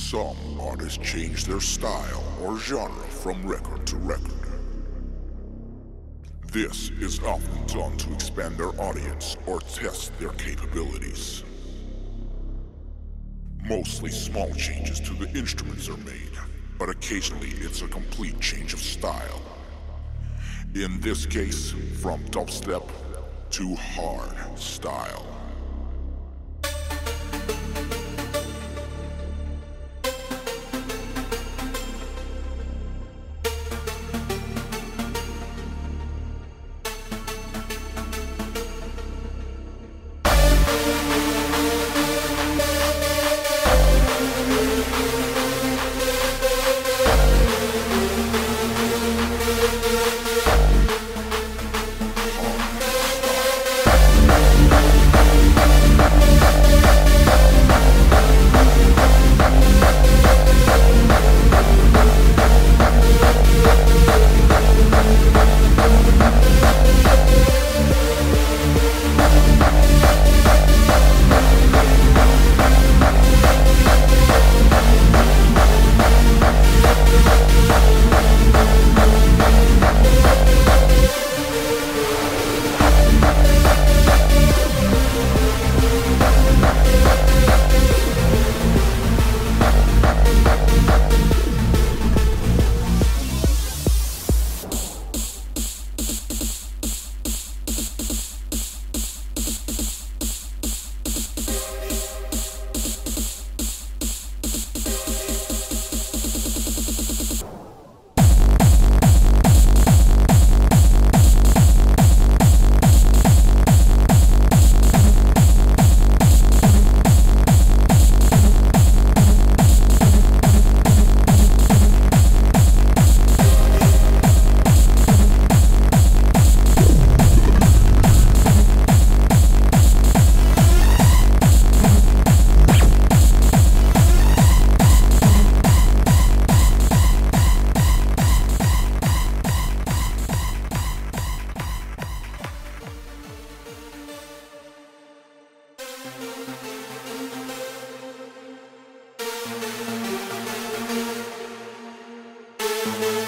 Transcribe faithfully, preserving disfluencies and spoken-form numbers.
Some artists change their style or genre from record to record. This is often done to expand their audience or test their capabilities. Mostly small changes to the instruments are made, but occasionally it's a complete change of style. In this case, from dubstep to hard style. We'll be right back.